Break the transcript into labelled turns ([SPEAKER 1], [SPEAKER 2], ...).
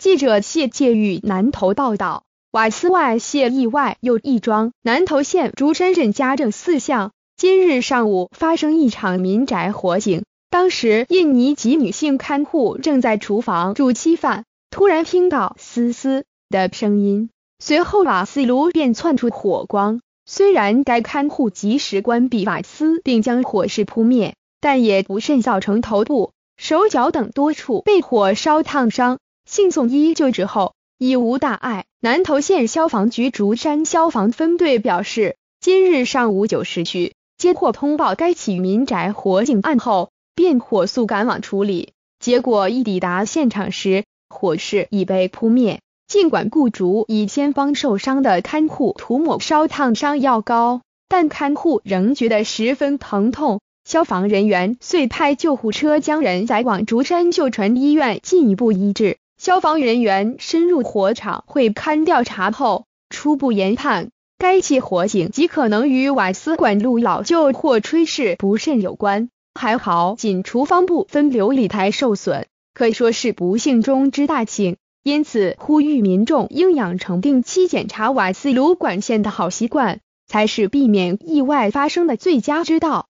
[SPEAKER 1] 记者谢介于南投报道，瓦斯外泄意外又一桩。南投县竹山镇家政4巷，今日上午发生一场民宅火警。当时印尼籍女性看护正在厨房煮稀饭，突然听到嘶嘶的声音，随后瓦斯炉便窜出火光。虽然该看护及时关闭瓦斯并将火势扑灭，但也不慎造成头部、手脚等多处被火烧烫伤，幸送医救治后已无大碍。南投县消防局竹山消防分队表示，今日上午9时许接获通报该起民宅火警案后，便火速赶往处理，结果一抵达现场时，火势已被扑灭。尽管雇主已先帮受伤的看护涂抹烧烫伤药膏，但看护仍觉得十分疼痛，消防人员遂派救护车将人载往竹山秀传医院进一步医治。消防人员深入火场会勘调查后，初步研判该起火警极可能与瓦斯管路老旧或炊事不慎有关。还好仅厨房部分流理台受损，可说是不幸中之大幸，因此呼吁民众应养成定期检查瓦斯炉管线的好习惯，才是避免意外发生的最佳之道。